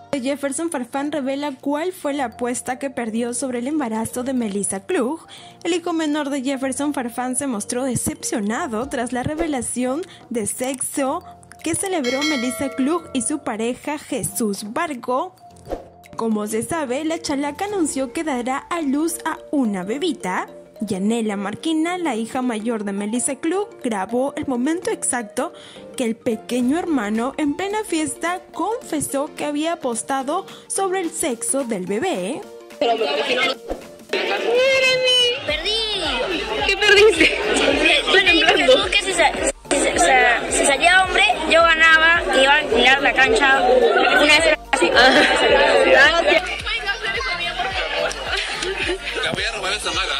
Jefferson Farfán revela cuál fue la apuesta que perdió sobre el embarazo de Melissa Klug. El hijo menor de Jefferson Farfán se mostró decepcionado tras la revelación de sexo que celebró Melissa Klug y su pareja Jesús Vargo. Como se sabe, la chalaca anunció que dará a luz a una bebita. Yanela Marquina, la hija mayor de Melissa Klug, grabó el momento exacto que el pequeño hermano en plena fiesta confesó que había apostado sobre el sexo del bebé. Perdí. ¿Qué perdiste? Bueno, en plan, que si salía hombre, yo ganaba y iba a mirar la cancha una vez así. La voy a robar a Samara.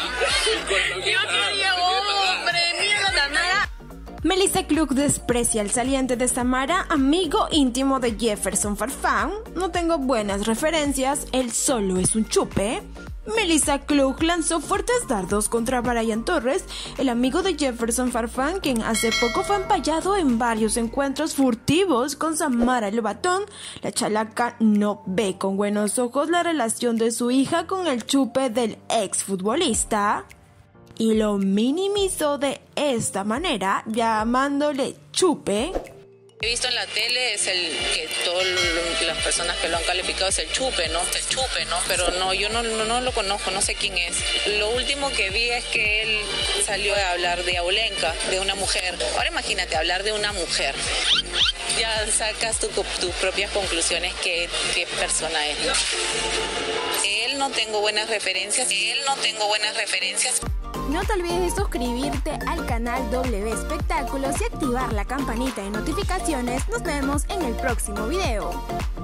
Melissa Klug desprecia al saliente de Samara, amigo íntimo de Jefferson Farfán. No tengo buenas referencias, él solo es un chupe. Melissa Klug lanzó fuertes dardos contra Brian Torres, el amigo de Jefferson Farfán, quien hace poco fue empallado en varios encuentros furtivos con Samara Lobatón. La chalaca no ve con buenos ojos la relación de su hija con el chupe del exfutbolista y lo minimizó de esta manera, llamándole chupe. He visto en la tele es el que todas las personas que lo han calificado es el chupe, ¿no? El chupe, ¿no? Pero no, yo no lo conozco, no sé quién es. Lo último que vi es que él salió a hablar de Aulenka, de una mujer. Ahora imagínate, hablar de una mujer. Ya sacas tus propias conclusiones qué persona es, ¿no? Él no tengo buenas referencias. No te olvides de suscribirte al canal W Espectáculos y activar la campanita de notificaciones. Nos vemos en el próximo video.